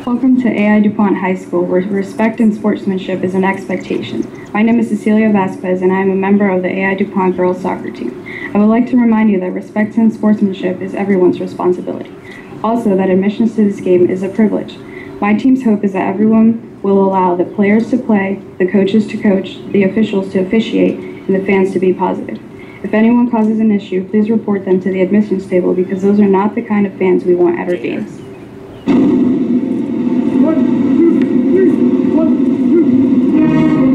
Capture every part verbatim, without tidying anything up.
Welcome to A I DuPont High School, where respect and sportsmanship is an expectation. My name is Cecilia Vasquez, and I am a member of the A I DuPont girls soccer team. I would like to remind you that respect and sportsmanship is everyone's responsibility. Also, that admissions to this game is a privilege. My team's hope is that everyone will allow the players to play, the coaches to coach, the officials to officiate, and the fans to be positive. If anyone causes an issue, please report them to the admissions table, because those are not the kind of fans we want at our games. One, two, three, one, two.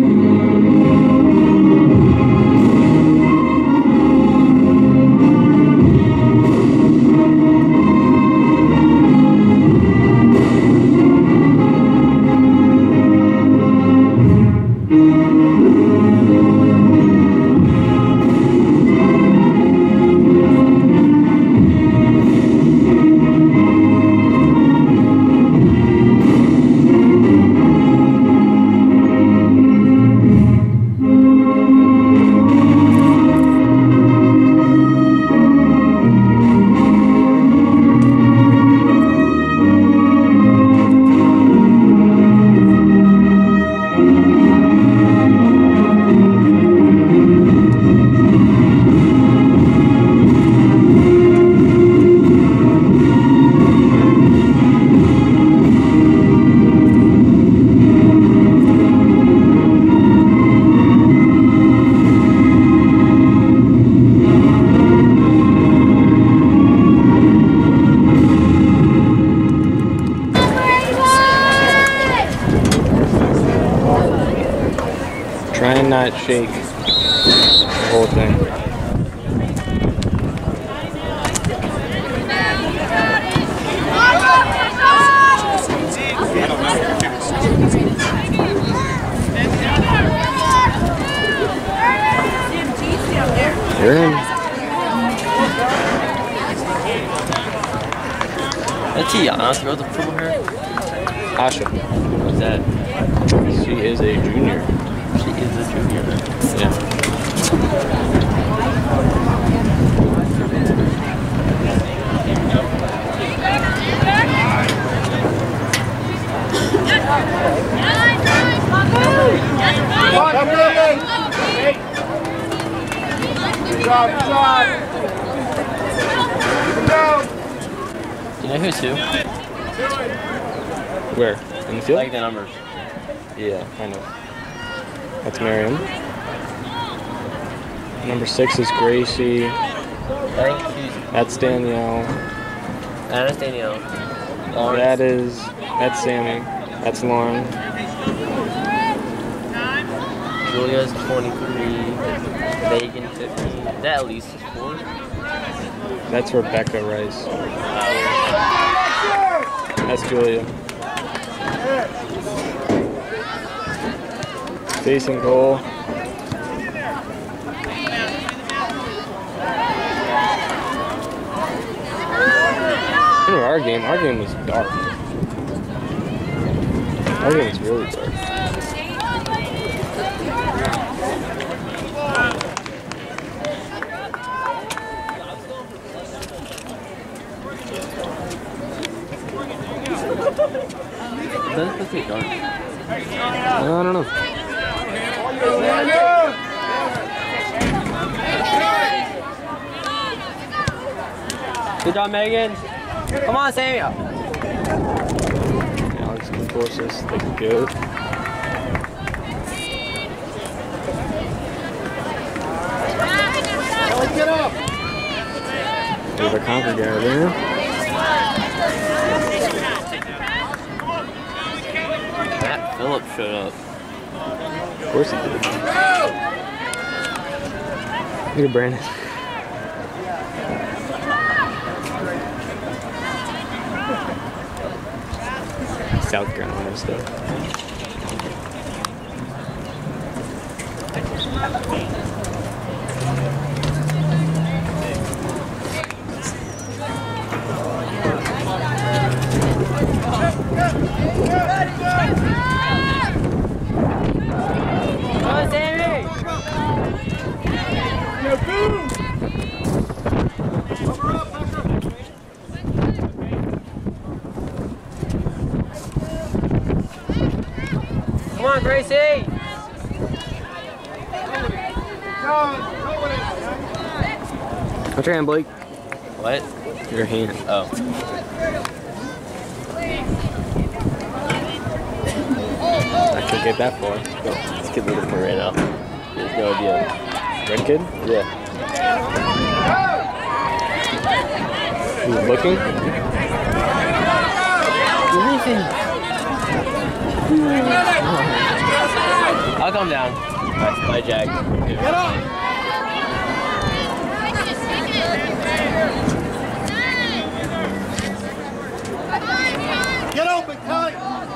Try and not shake the whole thing. You're in. That's Tiana, girl with the purple hair. Asha. Who's that? She is a junior. She is a junior. Yeah. Do you know who's who? Where? In the field? Like the numbers. Yeah, I know. That's Miriam. Number six is Gracie. I think she's. That's Danielle. That's Danielle. Lawrence. That is. That's Sammy. That's Lauren. Julia's twenty-three. Megan fifteen. That at least is four. That's Rebecca Rice. That's Julia. Facing goal. Remember our game? Our game was dark. Our game was really dark. That's supposed to be dark. I don't know. Good job, Megan. Come on, Sammy. Alex can force us like a goat. Get up! There's a Concord guy there. Matt Phillips showed up. Of course he did. Look at Brandon. South Carolina stuff. Gracie! What's your hand, Blake? What? Your hand. Oh. I could get that far. Go. This kid looking for right now. He has no idea. Red kid? Yeah. He's looking? I'll come down. Bye, bye Jack. Get up! Get open, tight!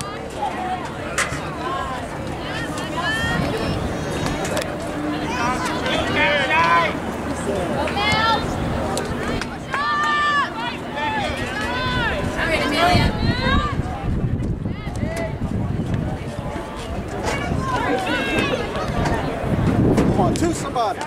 Come on, to somebody.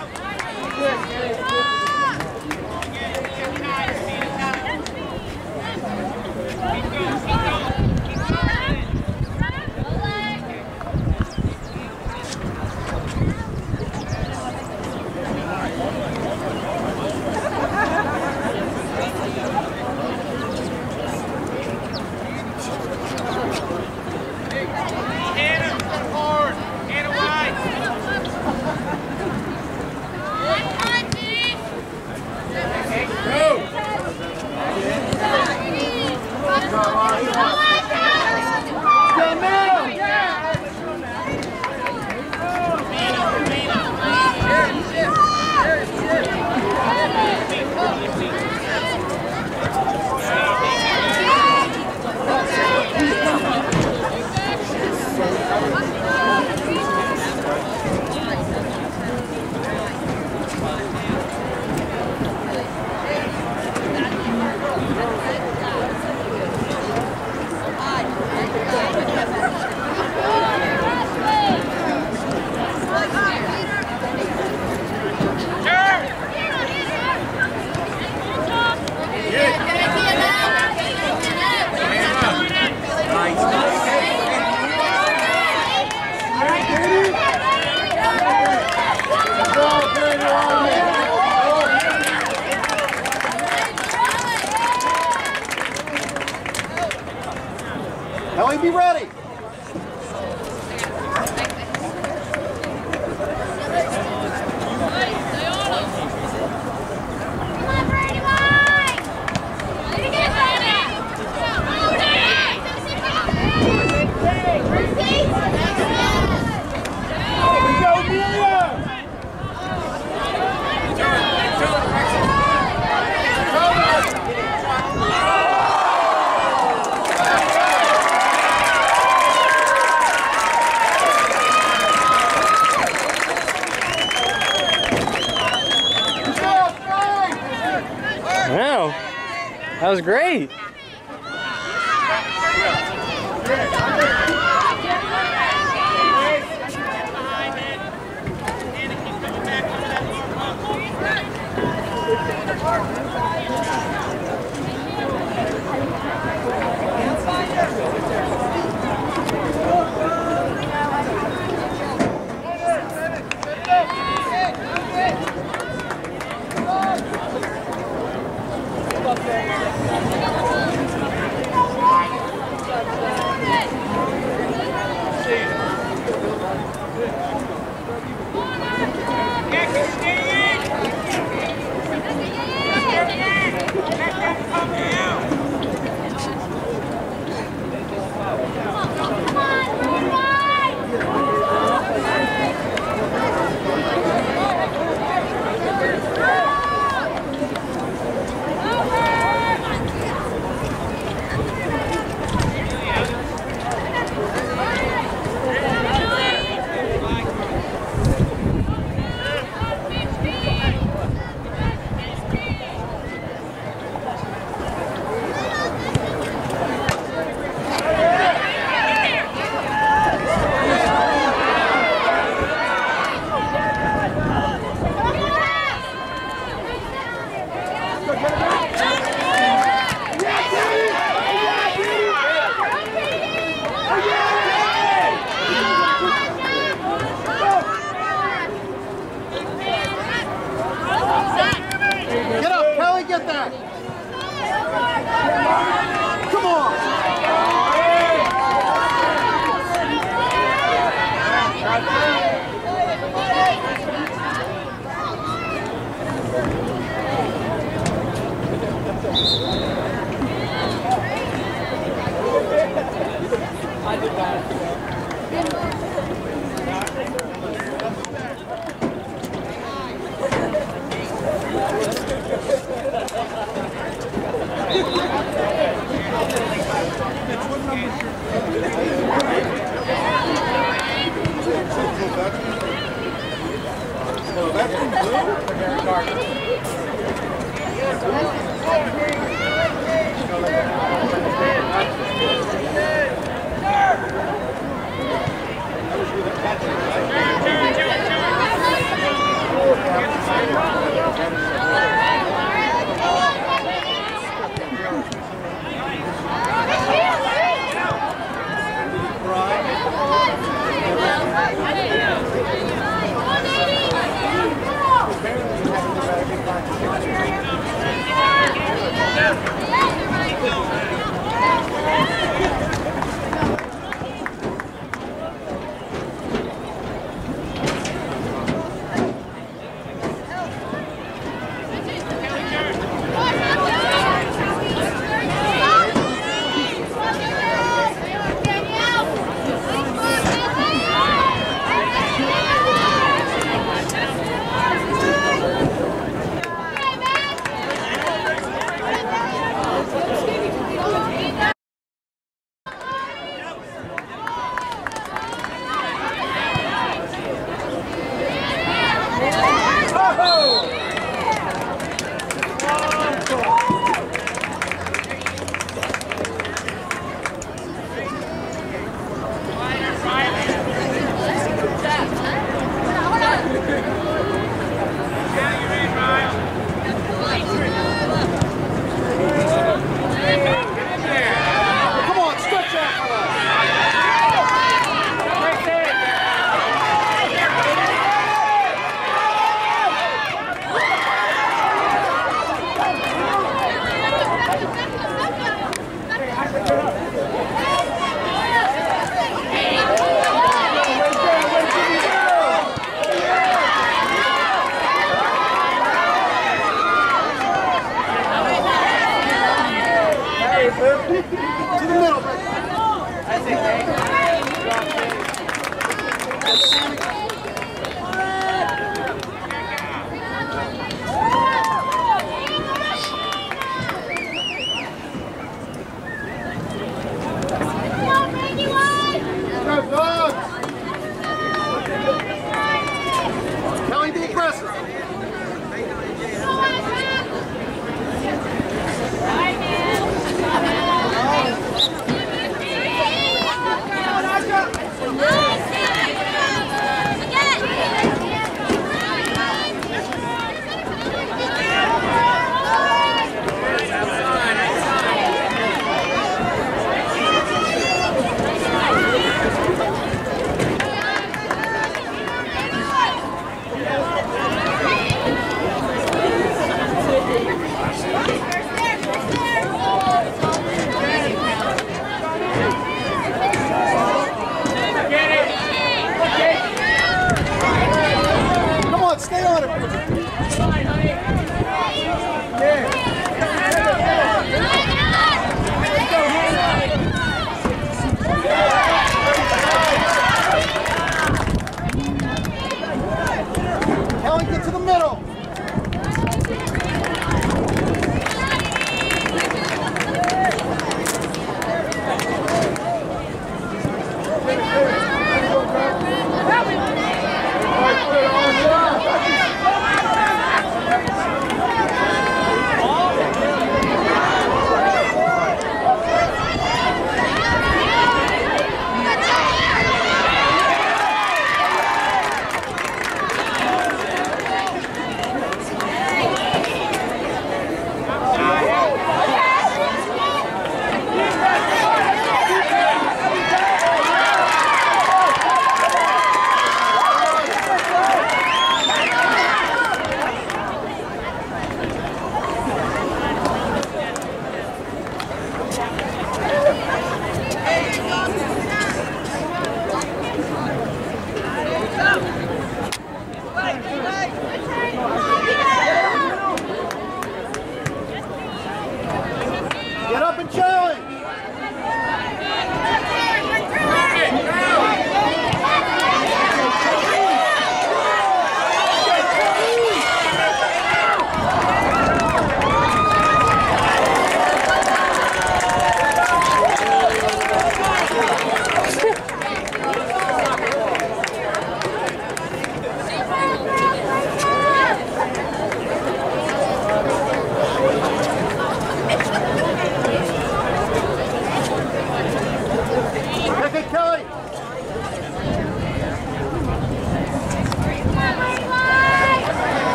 Ellie, be ready. Wow, that was great.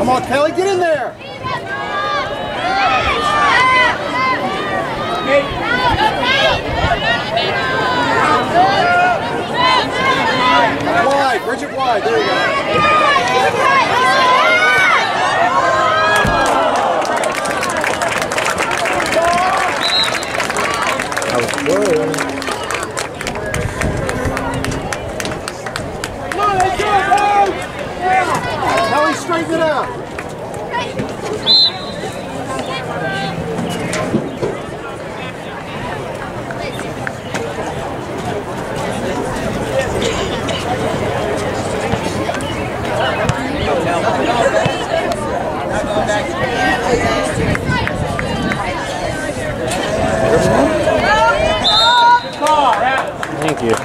Come on, Kelly, get in there. Wide, bridge it wide. There you go. That was good. Kelly, straighten it out. Thank you.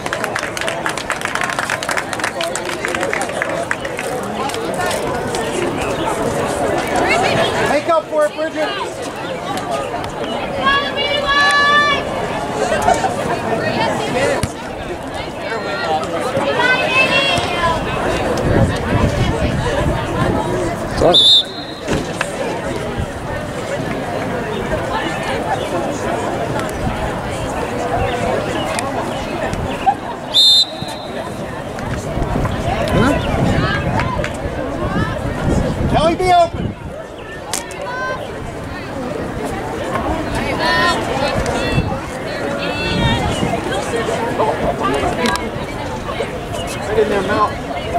Make up for it, Bridget. Close. Kelly, be open. Right in their mouth.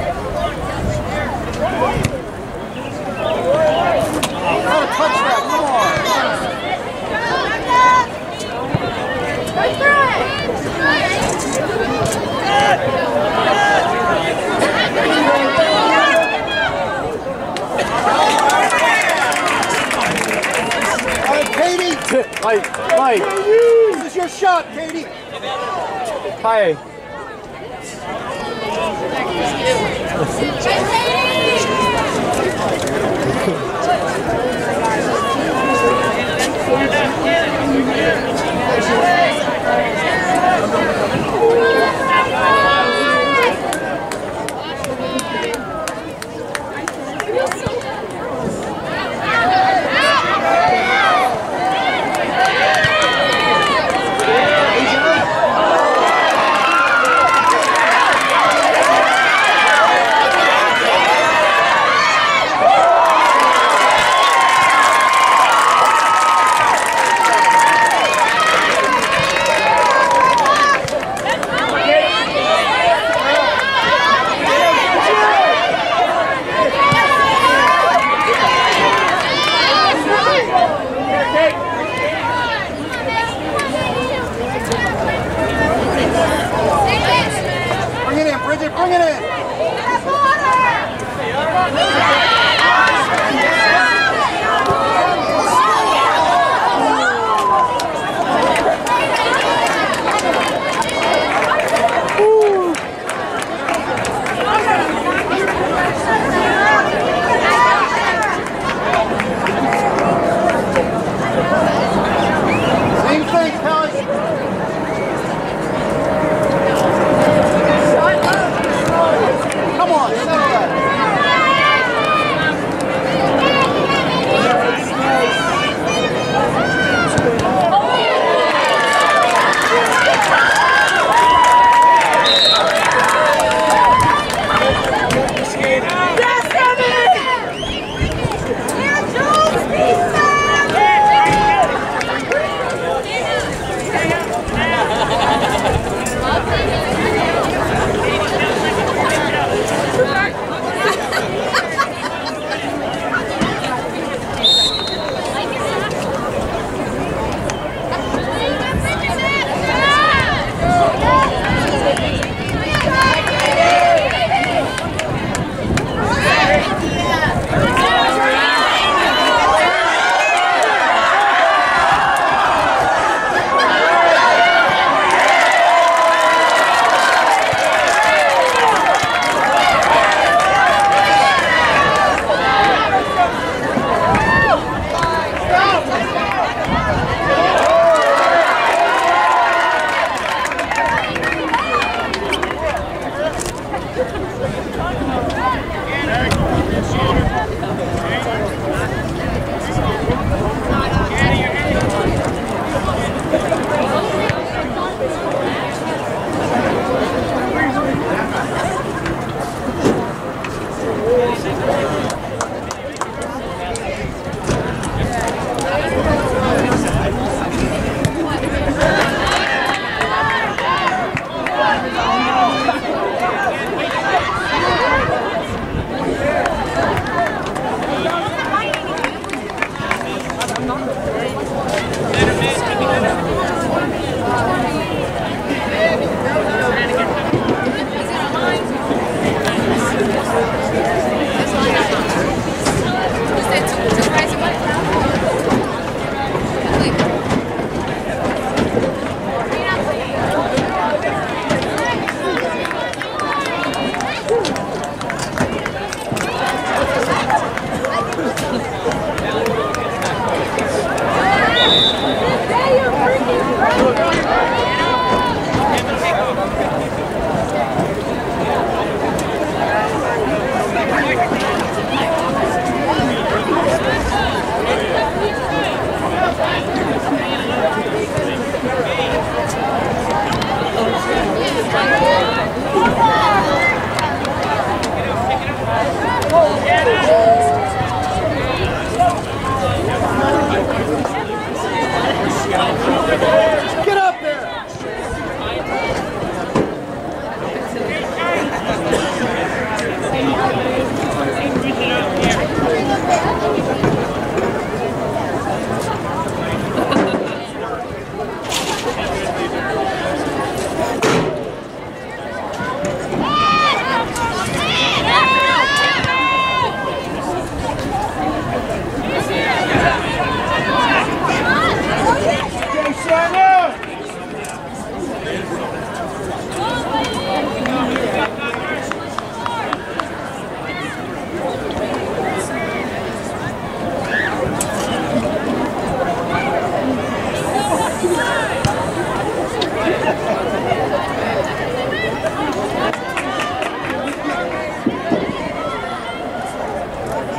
Gotta touch that, come on. All right, Katie. Mike, Mike. This is your shot, Katie. Hi.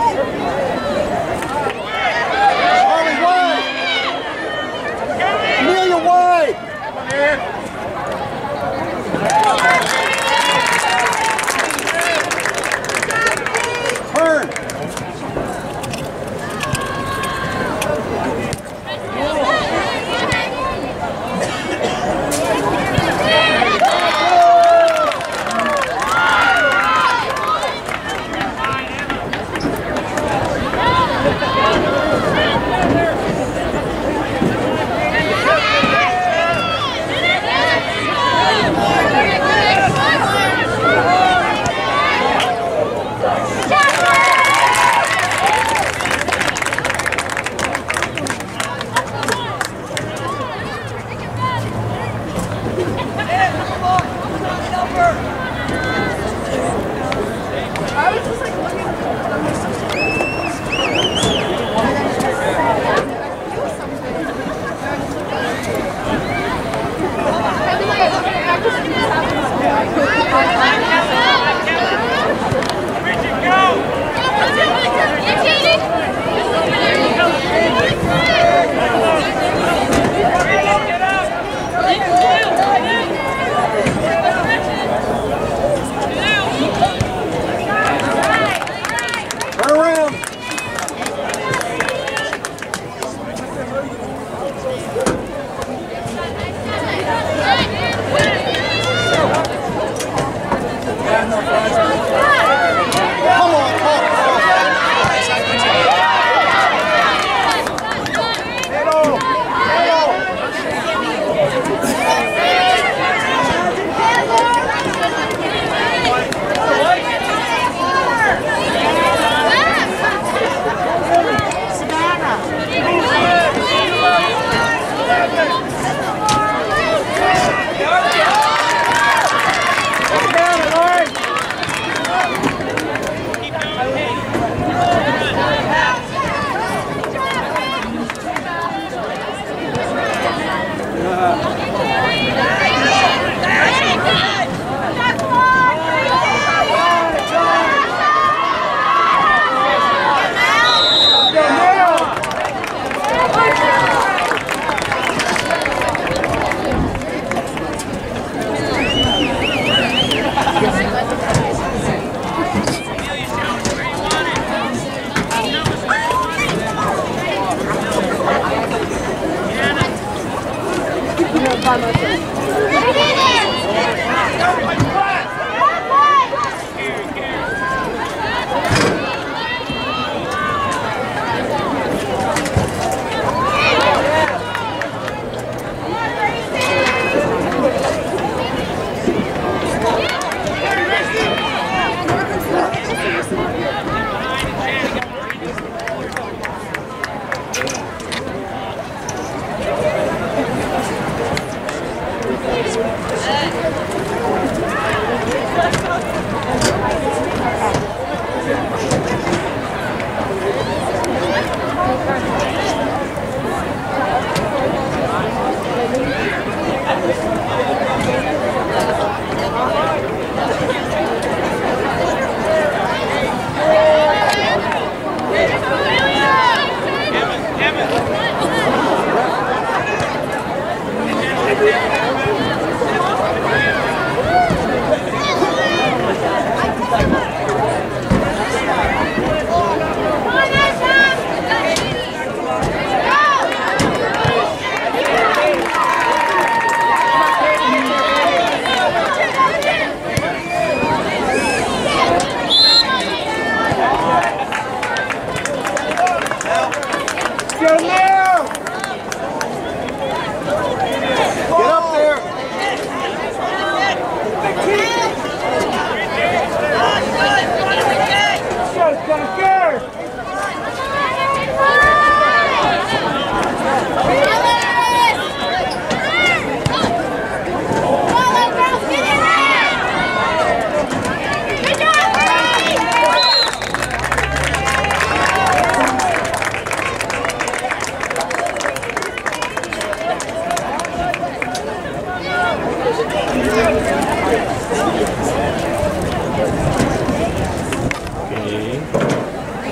Charlie, wide! Amelia, wide! Turn!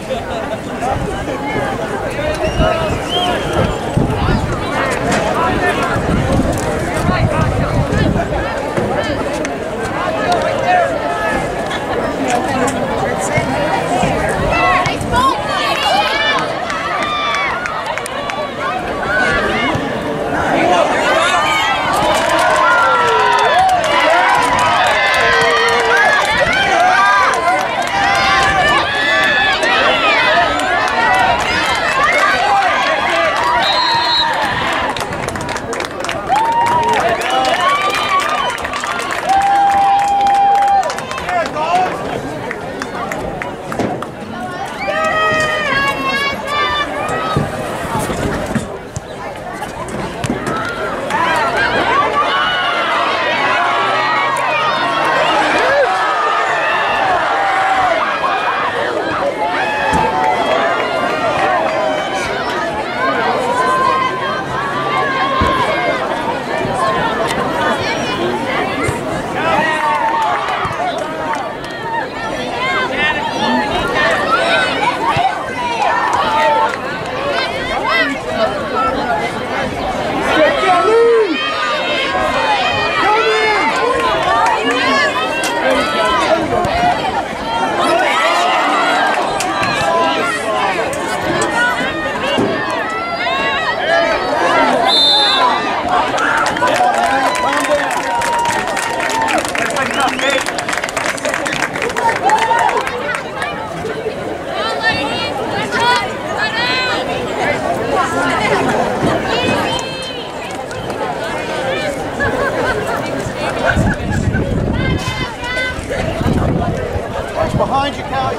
Behind you, Callie.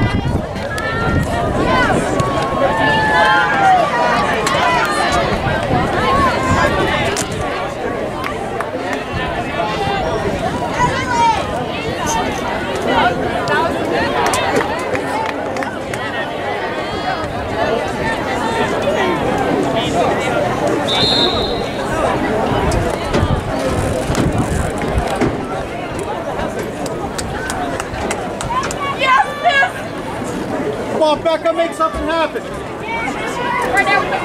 Come on, Becca, make something happen. Right now with the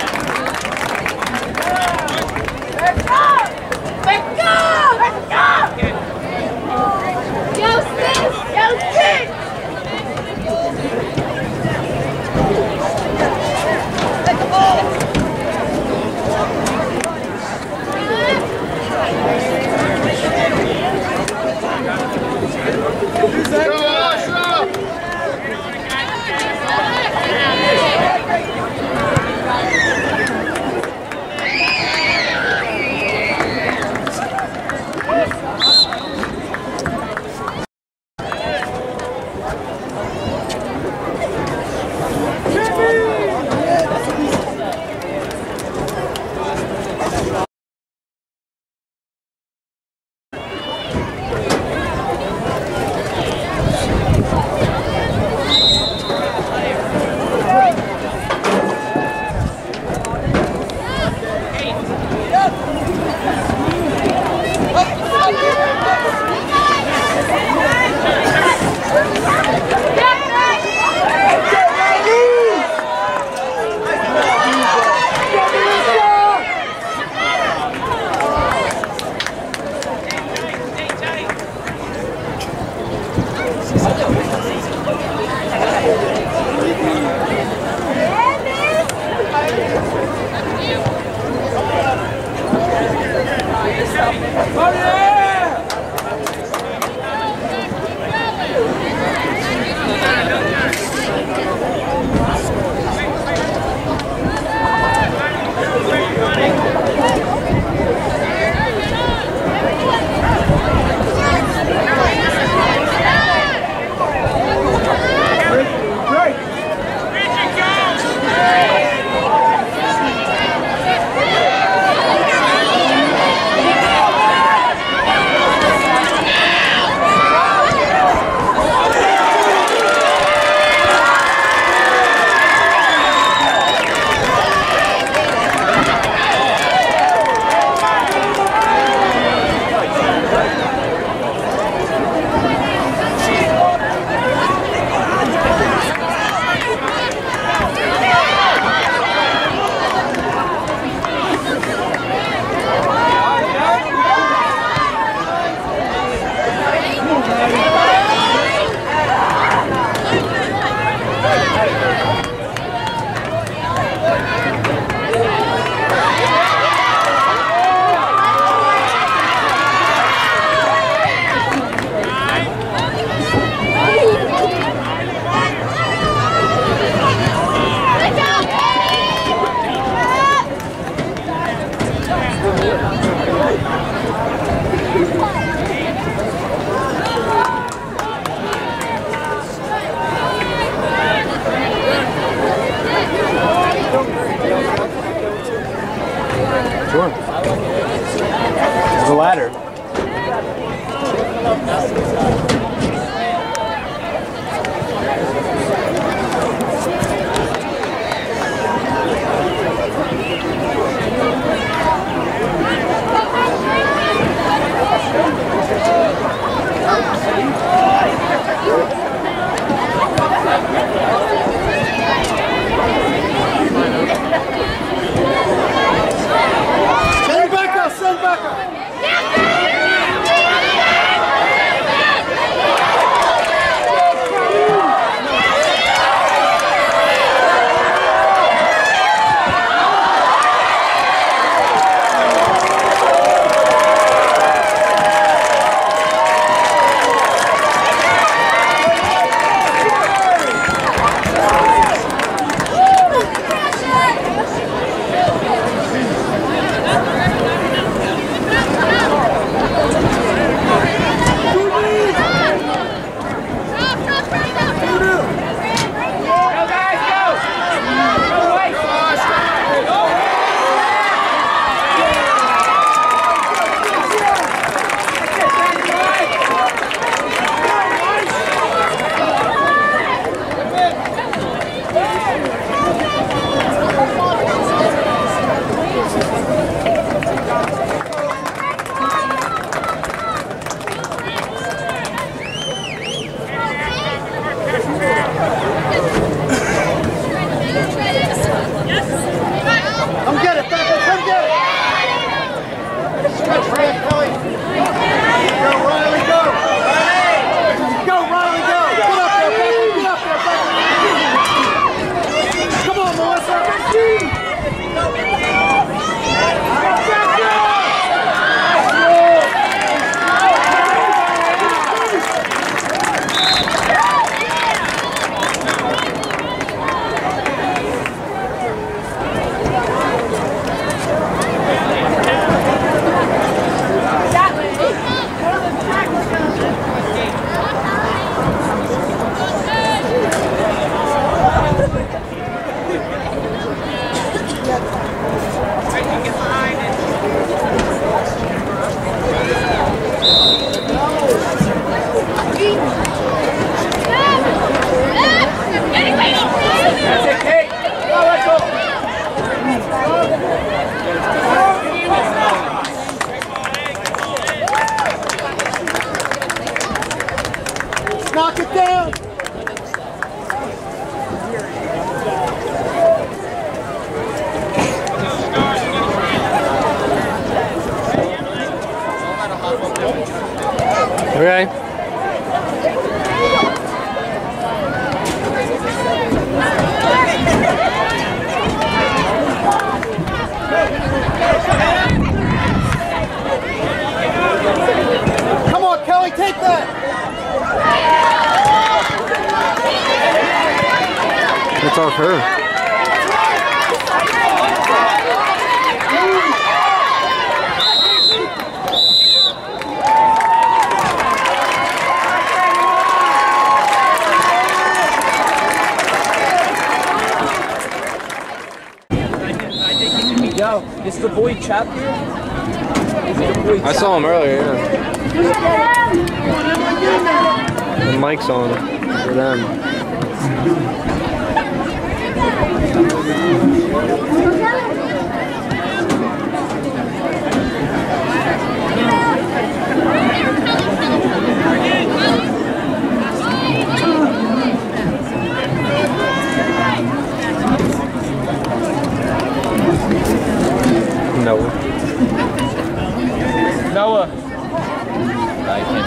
Let's go! Let's go! Okay. Come on, Kelly, take that! That's off her. Yo, is the boy Chap here? Is it the boy I saw him earlier, yeah. The mic's on for them. Noah. Noah. I can't.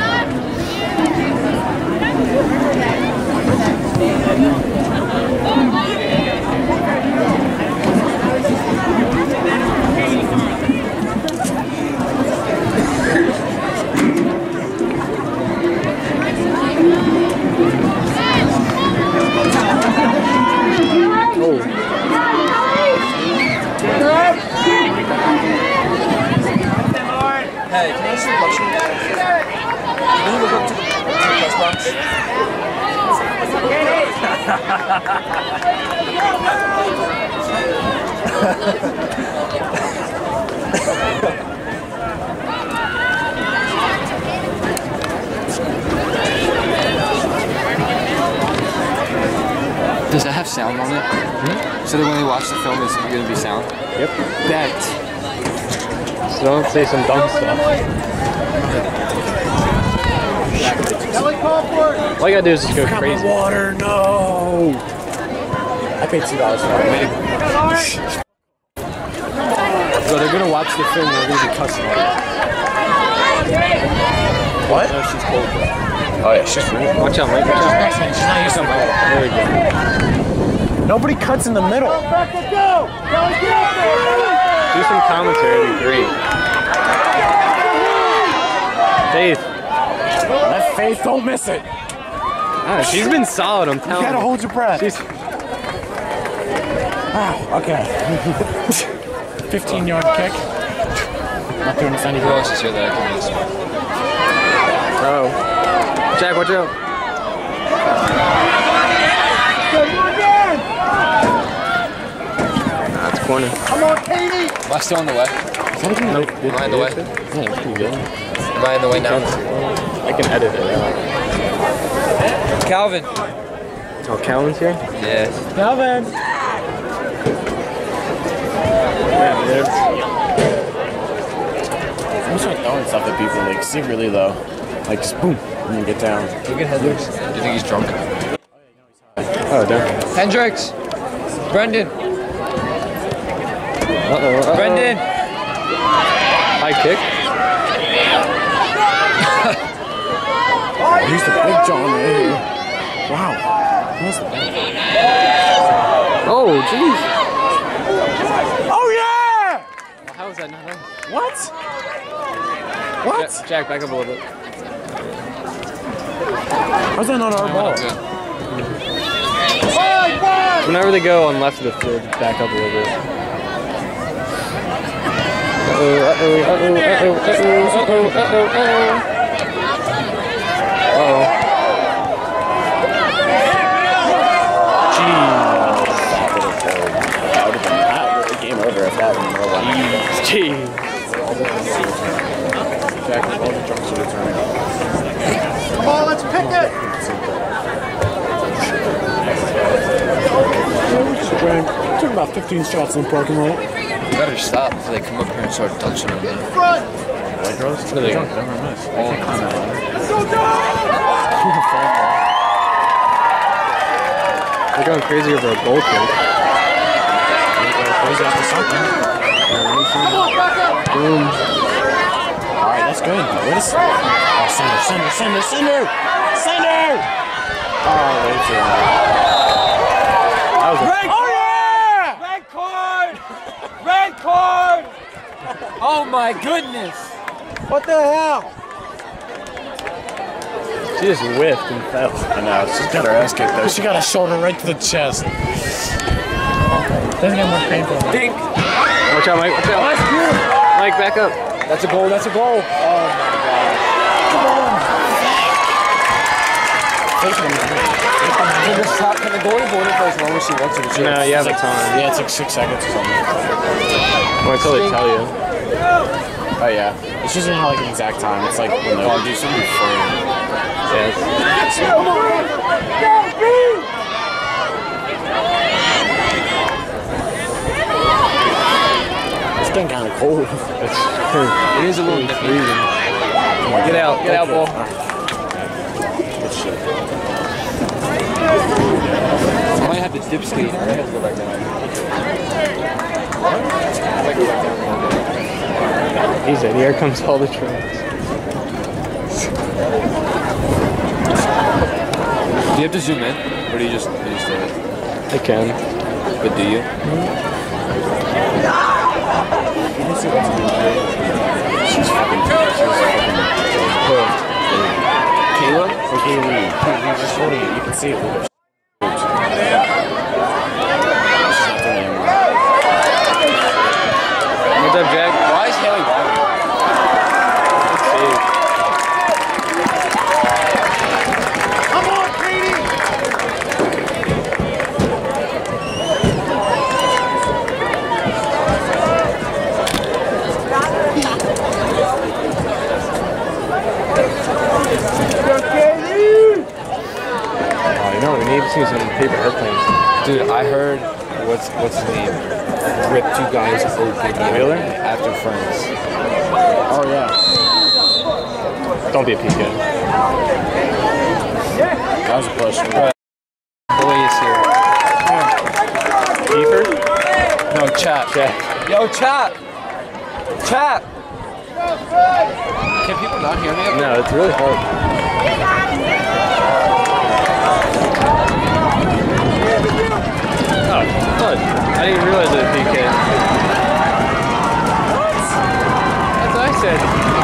Hey, can I ask you a question? Can you look up to the, to the press box? Does that have sound on it? Mm-hmm. So that when we watch the film, it's going to be sound? Yep. Bet. So don't say some dumb stuff. Kelly, call for it! All you gotta do is just go crazy. Water, no! I paid two dollars for it. So they're going to watch the film and they're going to be cussing at it. What? No, she's cold. Oh yeah, she's real. Watch out, Mike. Watch out. She's not used to it. There we go. Nobody cuts in the middle. Go, back it, go! Kelly, get up there! Do some commentary, it'd be great. Faith. Let Faith, don't miss it. Ah, she's been solid, I'm telling you. You gotta hold your breath. She's... Wow, okay. fifteen yard kick. Not doing this anymore. Who else is here that I can miss? Oh. Jack, watch out. That's corner. Come on, Katie! Am I still in the way? Nope. Am I in the way? Yeah, it's pretty good. Am I in the way now? I can edit it out. Calvin. Oh, Calvin's here? Yes. Calvin. Yeah, dude. I'm just start throwing stuff at people, like secretly though. Like just boom, and then get down. Look at Hendricks. Do you think he's drunk? Oh, damn. Hendricks. Brendan. Uh-oh, uh-oh. Brendan. High kick. He's the big John right here. Wow. What's the big? Oh, jeez. Oh yeah! Well, how was that not on? What? What? Jack, Jack, back up a little bit. How's that not our ball? Whenever they go on left of the field, back up a little bit. Uh-oh, uh-oh, uh-oh, uh-oh, uh-oh, uh-oh, uh-oh, uh-oh. Uh-oh. Game over if that one more one. Jeez. Jack, all the jumps are returning. Come on, let's pick it! Took about fifteen shots in the parking lot. You better stop before they come up here and start touching on me. Front! White girls? What are they drunk, doing? never miss. Oh. They're going crazy over a goal kick. Crazy after something. Boom. Alright, that's good. What is... Oh, center, center, center, center! Center! Oh, that's it. That was a... Red Oh, yeah! Red card! Red card! Oh my goodness! What the hell? She just whiffed and fell. I know, she's got her ass kicked though. She got a shoulder right to the chest. Doesn't get more painful. Dink! Watch out, Mike. Watch out. That's good! Mike, back up. That's a goal, that's a goal. Oh my god. Come on! Can, this top, can the goalie hold it for as long as she wants it? No, you have a time. Yeah, it's like six seconds or something. Or until they tell you. Oh yeah. It's just not like an exact time. It's like when they'll do something for Yes. It's getting kind of cold. It's It is a little bit freezing. Get out, get out, ball. Good shit. I might have to dip skate. I might have to go back down. I might go back down. He said, here comes all the trains. Do you have to zoom in? Or do you just, do you just do it? I can. But do you? She's fucking. She's fucking. Kayla? Kaylee. He's just holding it. You can see it. Look. What's up, Jack? Why is Haley walking? Let's see. Come on, Katie! Oh, you know what we need? We need some paper airplanes. Dude, I heard, what's what's his name? Ripped two guys open Wheeler? after friends. Oh yeah. Don't be a P K. That was a push. Boy is here. Kiefer? No, Chap. Jack. Yo, Chap! Chap! Can people not hear me? No, it's really hard. Oh, good. I didn't even realize it was a P K. What? That's what I said.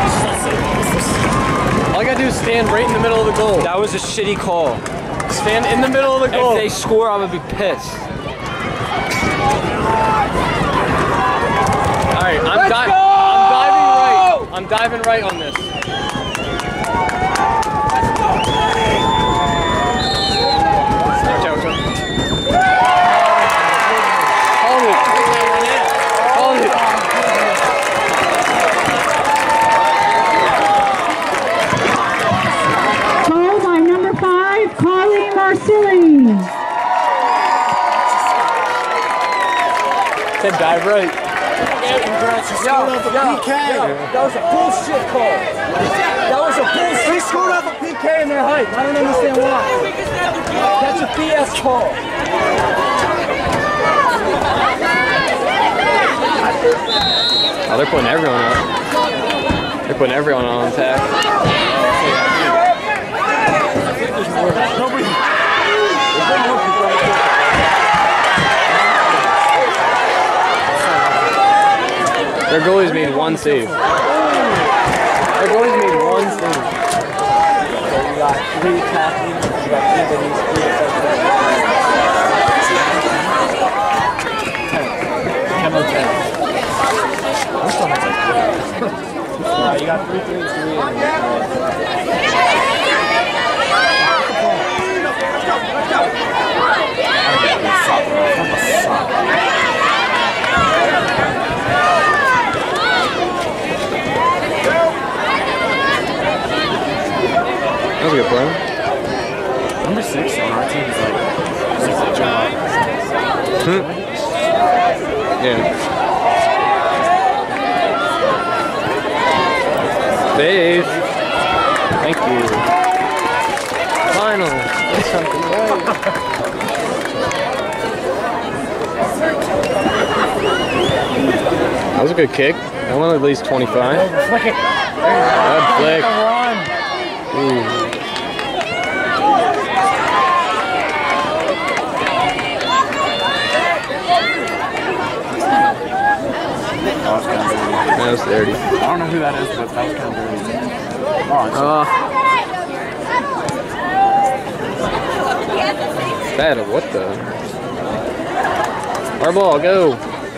All I gotta do is stand right in the middle of the goal. That was a shitty call. Stand in the middle of the goal. If they score, I'm gonna be pissed. Alright, I'm, Let's di go! I'm diving right. I'm diving right on this. Watch out, watch out. Hold it. Hold it. Call by number five, Carly Marcilli. Said dive right. Congrats, you Yo, scored off a yo, P K. yo, that was a bullshit call. That was a bullshit. They scored off a P K in their height. I don't understand why. That's a B S call. Oh, they're putting everyone up. They're putting everyone on attack. Nobody. Their goalie's made one save. Their goalie's made one save. So we got three captains. We got three goalies, three defensemen. ten on ten. I'm still not like uh, you got three, three, three, and That was a good play. Number six on our team is like, is like John. Hmm. Yeah. Save. Thank you. Finally. That's something right. That was a good kick. I want at least twenty-five. Flick it. Good flick. Run. Ooh. That was dirty. I don't know who that is, but that was kind of dirty. Oh, Uh, that, what the? Our ball, go.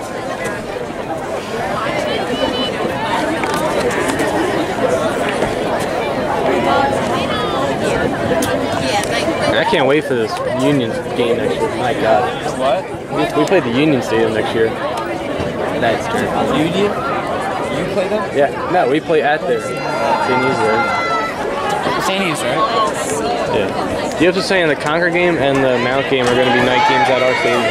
I can't wait for this Union game next year. My God. what? We, we play the Union Stadium next year. That's terrible. Union? You play them? Yeah, no, we play at there. Saint there. Saint E's, right? Yeah. You have to say in the Concord game and the Mount game are going to be night games at our stadium.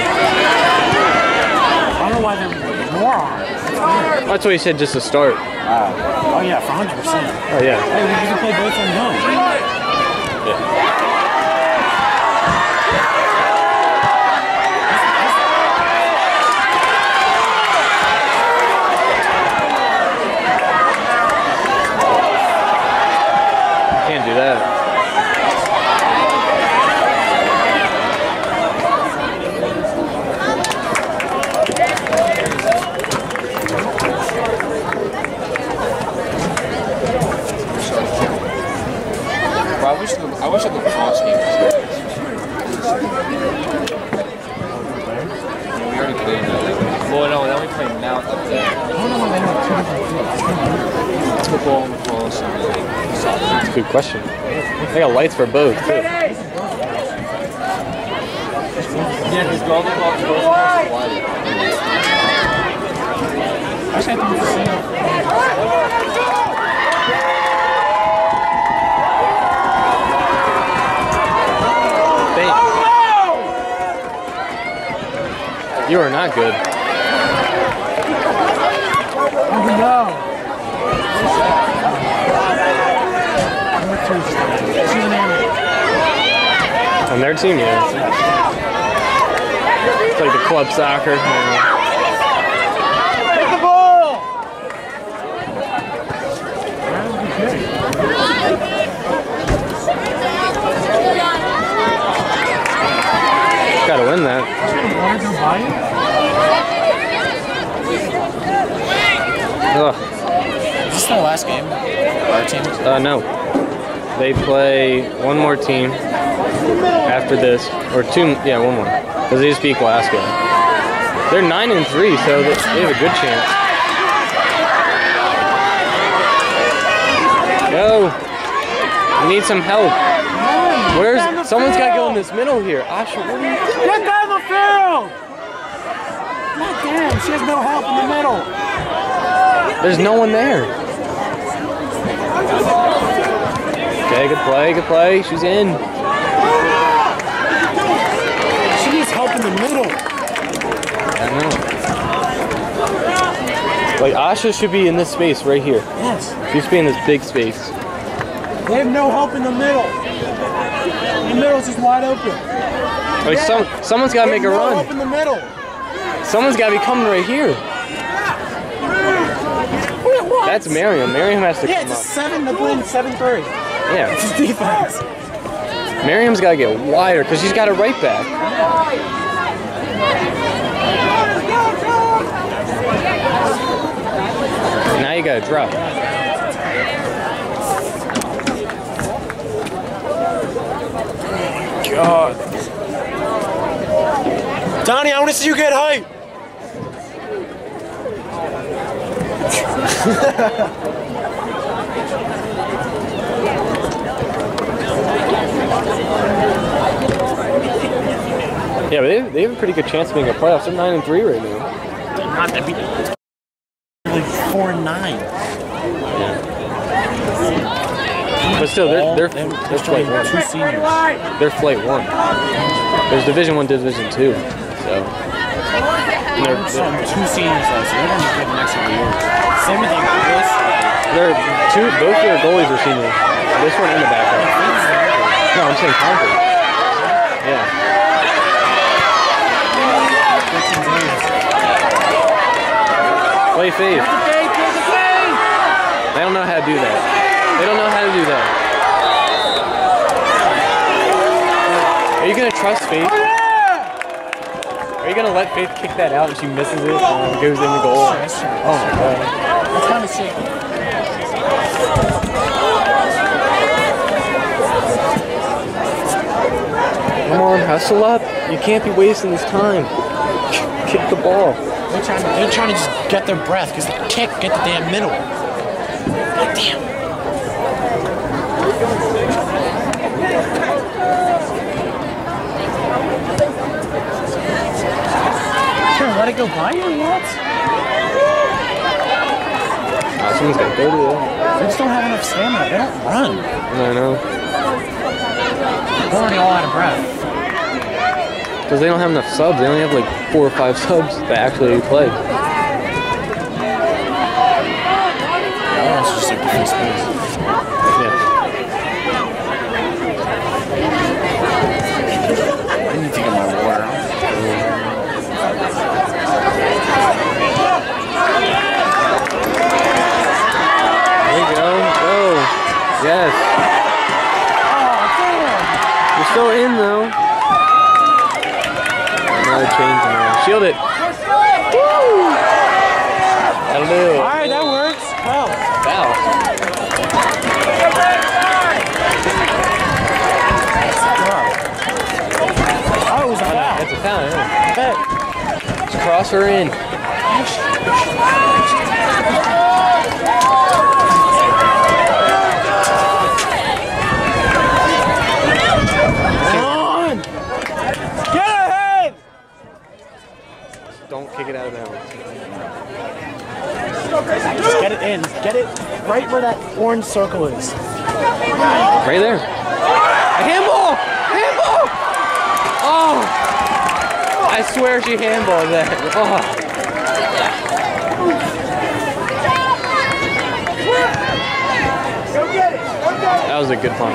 I don't know why they're more on. That's what he said just to start. Uh, oh, yeah, for one hundred percent. Oh, yeah. Hey, we can play both on home. Yeah. Can't do that. Bro, I wish the I wish the lacrosse game was here. We already played that. Well, no, then we play Mount up there. I don't know why they have two different fields. Football and lacrosse. That's a good question. They got lights for both, too. Yeah, because volleyball is supposed to be I just have to move the scene. You are not good. Oh, no. On their team, yeah. It's like the club soccer. Take the ball! Gotta win that. Ugh. Is this their last game? Our team? Uh, no. They play one more team after this, or two, yeah, one more. Because they just beat Glasgow. They're nine and three, so they, they have a good chance. Go. We need some help. Where's someone's got to go in this middle here? Asha, what are you? Get down the field! God damn, she has no help in the middle. There's no one there. Okay, good play, good play. She's in. She needs help in the middle. I know. Like, Asha should be in this space right here. Yes. She should be in this big space. They have no help in the middle. The middle's just wide open. Like, Yeah. some, someone's got to make a no run. help in the middle. Someone's got to be coming right here. What? That's Miriam. Miriam has to Yeah, come it's a up. seven to win seven three. Yeah. It's defense. Miriam's got to get wider because she's got it right back. Now you got to drop. God. Donnie, I want to see you get hype. Yeah, but they, they have a pretty good chance of making a playoffs. They're nine and three right now. Not that be like four and nine. Yeah. But still, they're they're They're, they're they're flight one. two seniors. They're flight one. There's Division One, Division Two. So and they're, Some they're, two seniors though, so they're gonna be good the next couple years. Same with this. they're two. Both their goalies are seniors. This one in the backup. No, I'm saying Concord. Yeah. Play faith. They don't know how to do that. They don't know how to do that. Are you gonna trust Faith? Are you gonna let Faith kick that out and she misses it and goes in the goal? Oh my god. That's kind of sick. Come on, hustle up. You can't be wasting this time. Kick the ball. They're trying to, they're trying to just get their breath because the kick, get the damn middle. God damn. Sure, let it go by you or what? Oh, someone's got to go to it. They just don't have enough stamina. They don't run. I know. They're already all out of breath. Because they don't have enough subs. They only have like four or five subs that actually play. Yeah, it's just like different space. Yeah. I need to get my water. There you go. Go. Yes. You're still in though. Another change in there. Shield it. Woo! That'll do. Alright, that works. Foul. Foul. Oh, it was a foul. That's a foul, yeah. Bet. Just cross her in. Don't kick it out of bounds. Just get it in. Get it right where that orange circle is. Right there. A handball! Handball! Oh! I swear she handballed that. Oh. That was a good punt.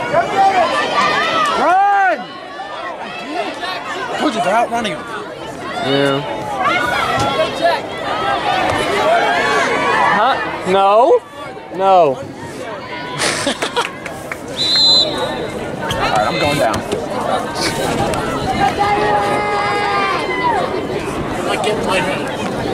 Run! I told you, they're outrunning him. Yeah. Huh? No? No. Alright, I'm going down. I'm like getting my head.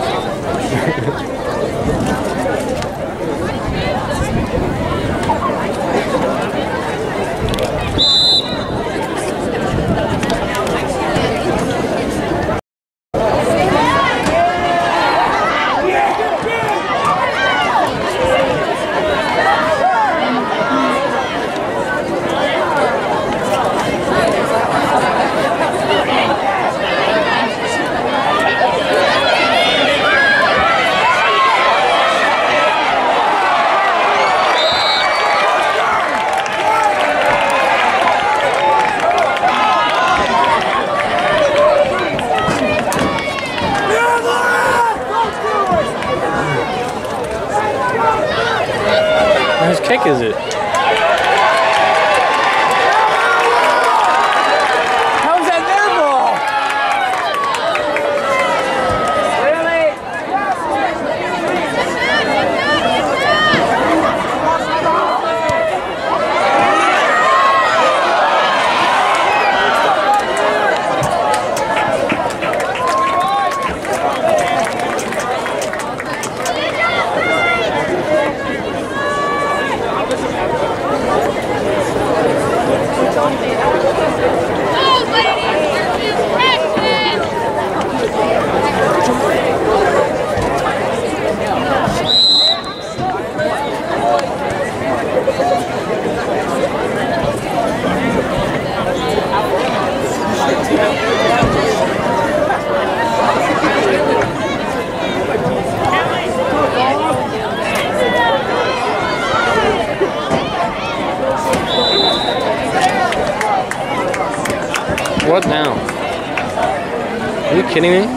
Whose kick is it? How's that their ball? What now? Are you kidding me?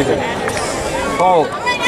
Paul.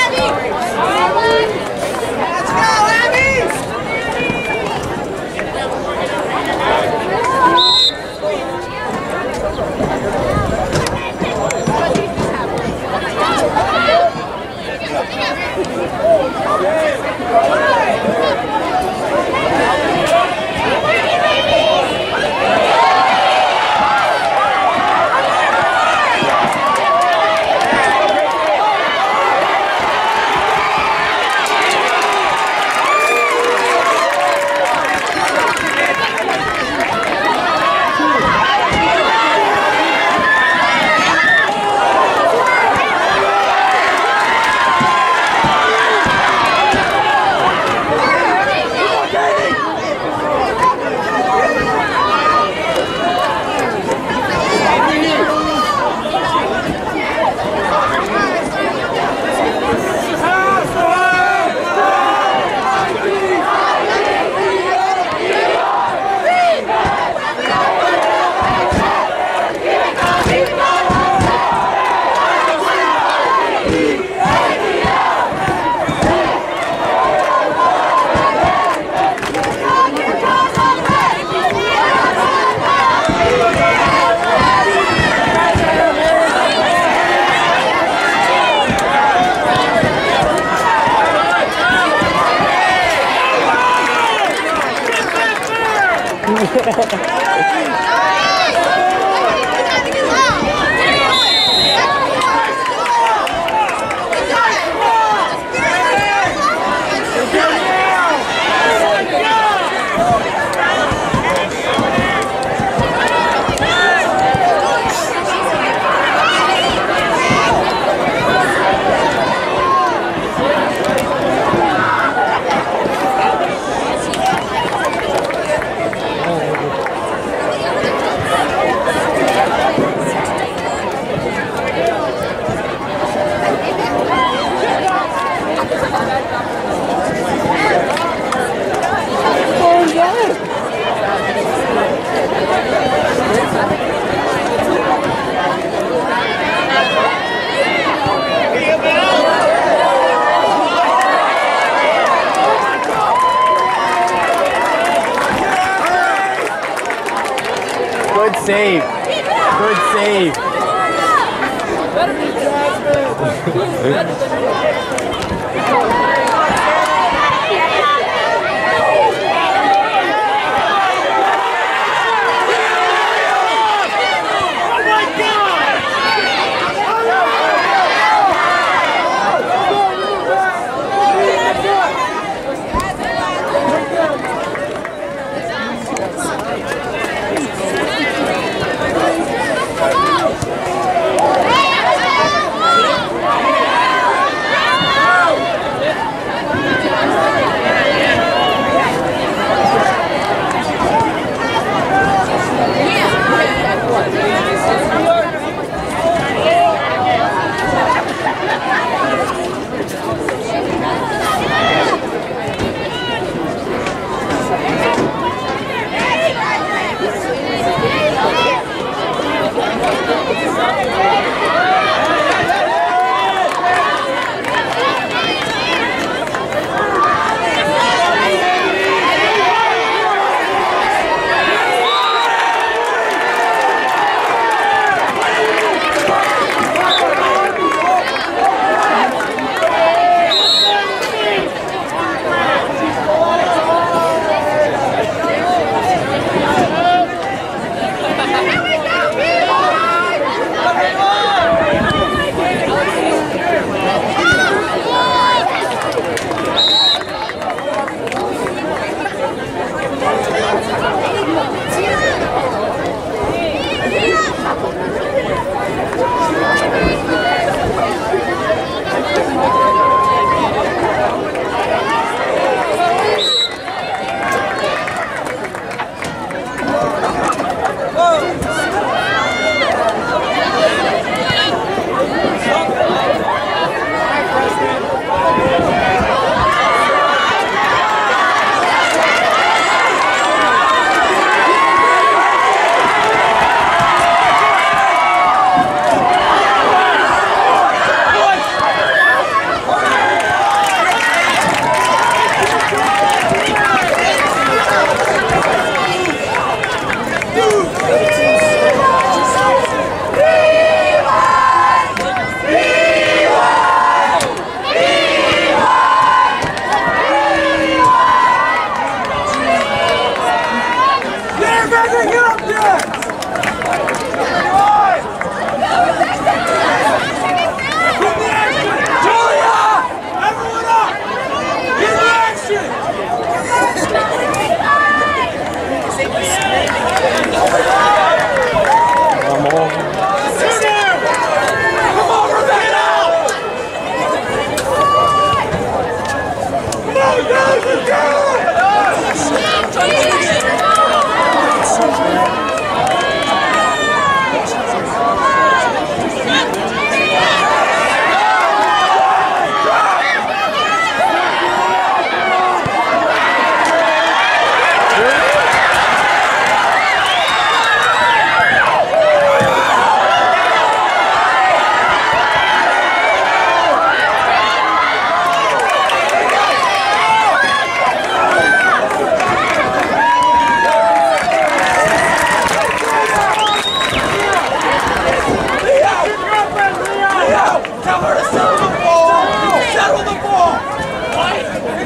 Good save. Good save.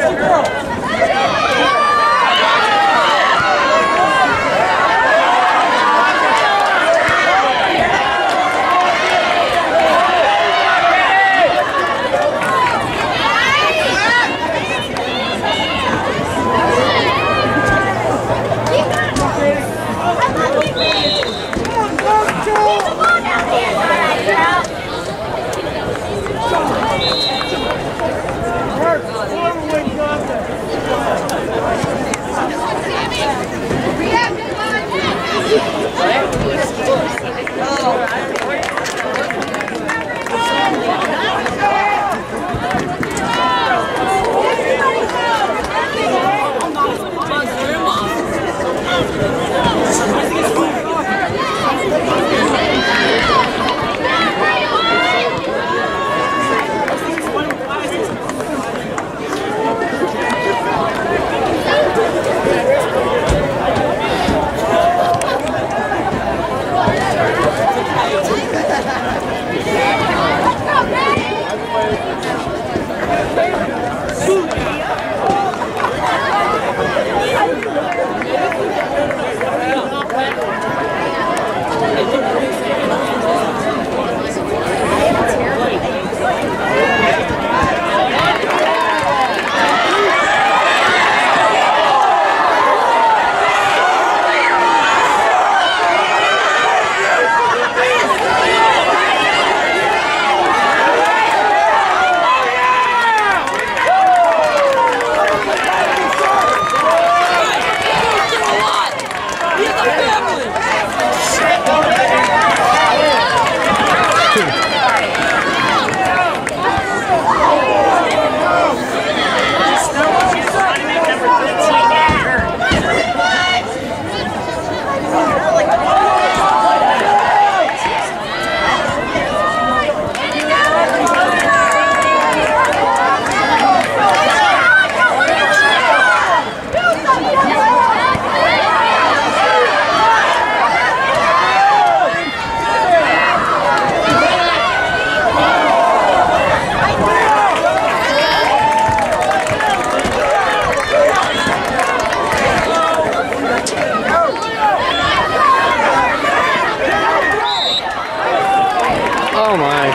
Oh my.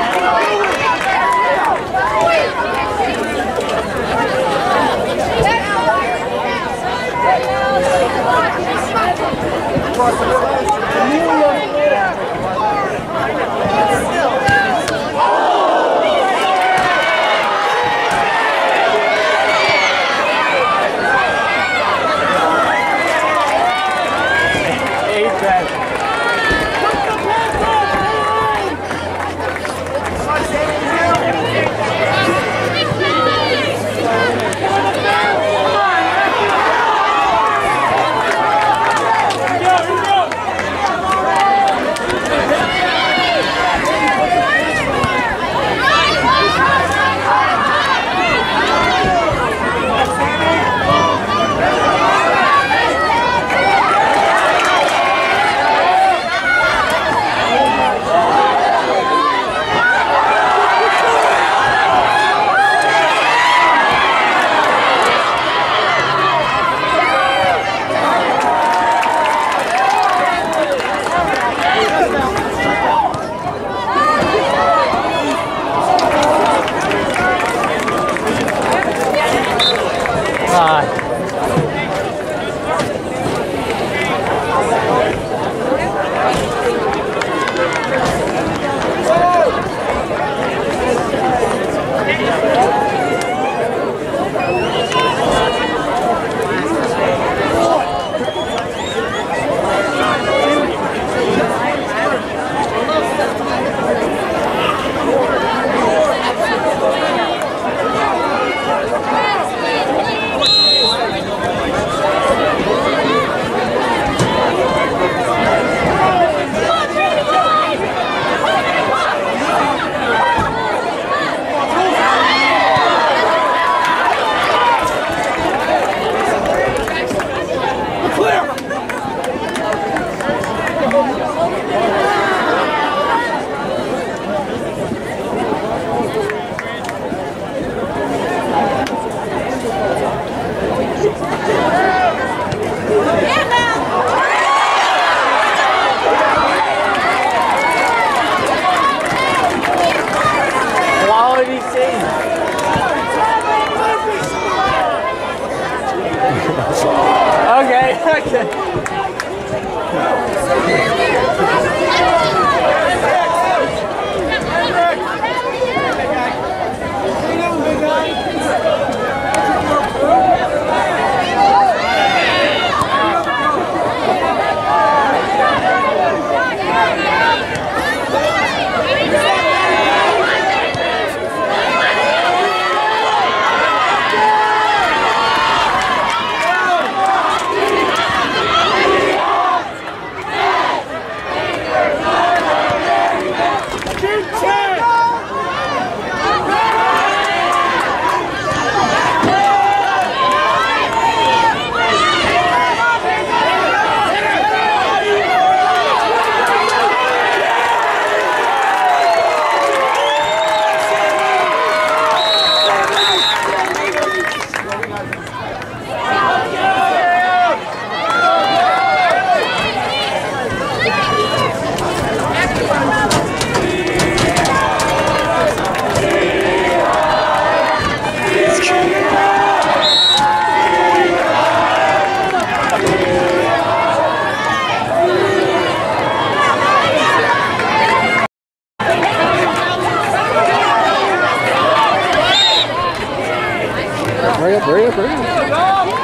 Hate that. quality save. Okay, okay. Hurry up, hurry up, hurry up.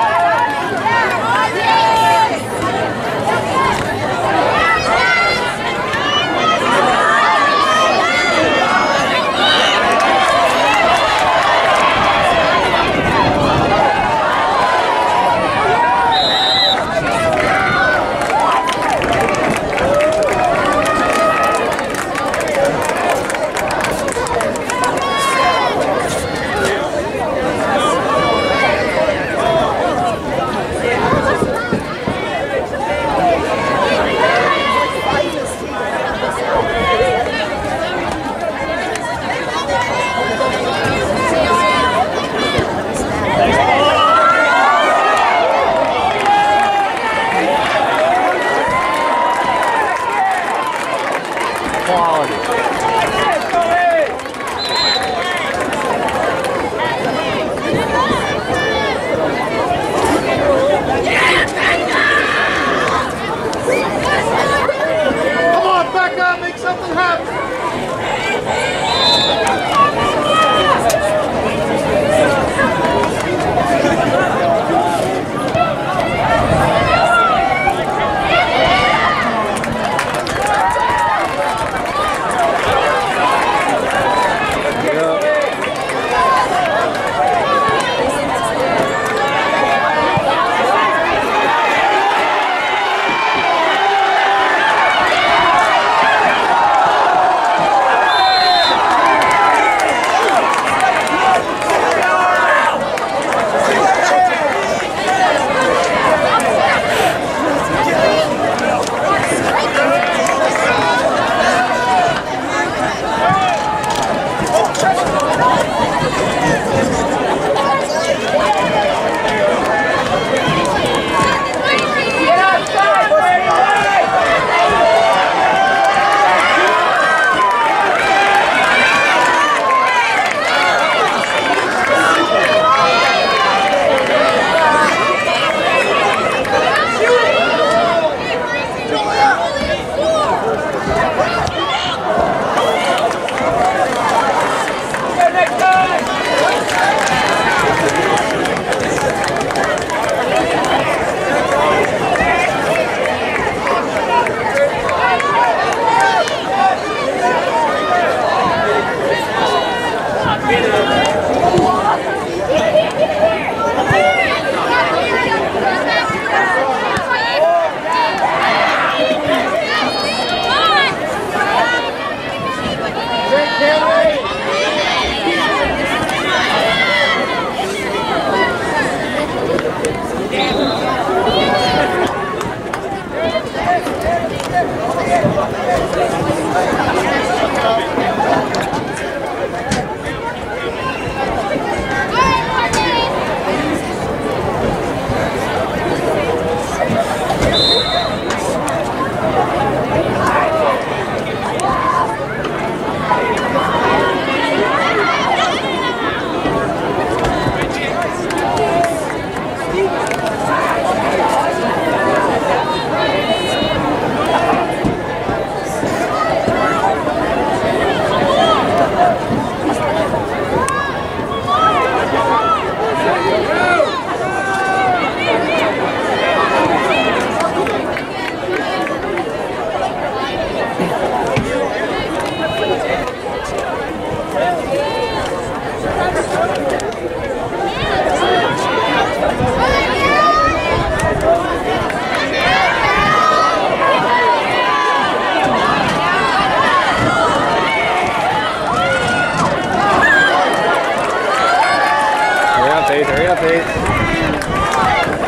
up, eight.